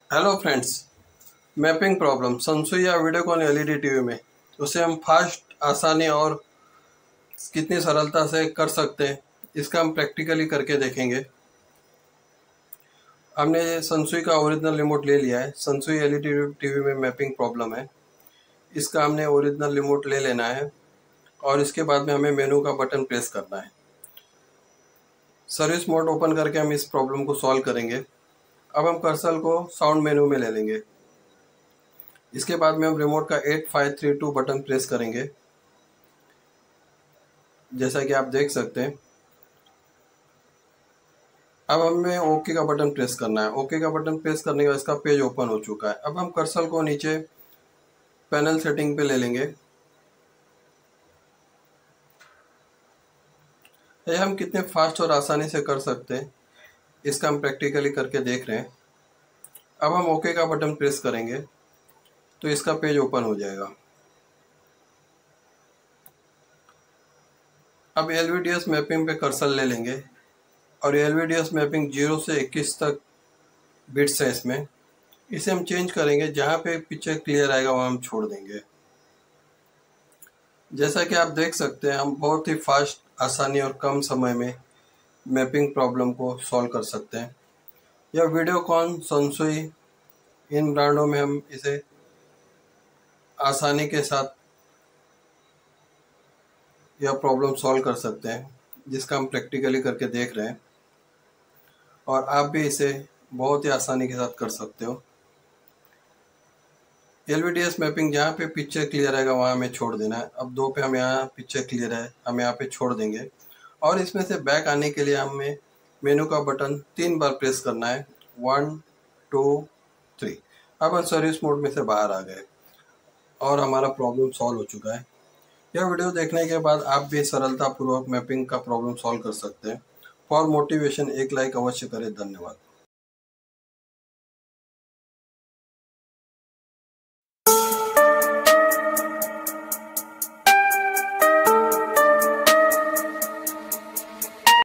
Hello friends. Mapping problem Sansui या Videocon LED TV में उसे हम फास्ट आसानी और कितनी सरलता से कर सकते हैं, इसका हम प्रैक्टिकली करके देखेंगे। हमने संसुई का ओरिजिनल रिमोट ले लिया है। संसुई एलईडी टीवी में मैपिंग प्रॉब्लम है, इसका हमने ओरिजिनल रिमोट ले लेना है और इसके बाद में हमें मेनू का बटन प्रेस करना है। सर्विस मोड ओपन करके हम इस प्रॉब्लम को सॉल्व करेंगे। अब हम कर्सर को साउंड मेनू में ले लेंगे। इसके बाद में हम रिमोट का 8532 बटन प्रेस करेंगे, जैसा कि आप देख सकते हैं। अब हमें ओके का बटन प्रेस करना है। ओके का बटन प्रेस करने के बाद इसका पेज ओपन हो चुका है। अब हम कर्सर को नीचे पैनल सेटिंग पे ले लेंगे। ये हम कितने फास्ट और आसानी से कर सकते हैं, इसका हम प्रैक्टिकली करके देख रहे हैं। अब हम ओके का बटन प्रेस करेंगे तो इसका पेज ओपन हो जाएगा। अब एलवीडीएस मैपिंग पे कर्सर ले लेंगे और एलवीडीएस मैपिंग 0 से 21 तक बिट्स है इसमें। इसे हम चेंज करेंगे, जहाँ पे पिक्चर क्लियर आएगा वहाँ हम छोड़ देंगे। जैसा कि आप देख सकते हैं, हम बहुत ही फास्ट, आसानी और कम समय में मैपिंग प्रॉब्लम को सॉल्व कर सकते हैं। यह वीडियोकॉन, संसुई, इन ब्रांडों में हम इसे आसानी के साथ यह प्रॉब्लम सॉल्व कर सकते हैं, जिसका हम प्रैक्टिकली करके देख रहे हैं। और आप भी इसे बहुत ही आसानी के साथ कर सकते हो। एलवीडीएस मैपिंग जहाँ पे पिक्चर क्लियर आएगा वहाँ हमें छोड़ देना है। अब 2 पे हम यहाँ पिक्चर क्लियर है, हम यहाँ पे छोड़ देंगे। और इसमें से बैक आने के लिए हमें मेनू का बटन 3 बार प्रेस करना है, 1 2 3। अब हम सर्विस मोड में से बाहर आ गए और हमारा प्रॉब्लम सॉल्व हो चुका है। यह वीडियो देखने के बाद आप भी सरलतापूर्वक मैपिंग का प्रॉब्लम सॉल्व कर सकते हैं। फॉर मोटिवेशन एक लाइक अवश्य करें। धन्यवाद।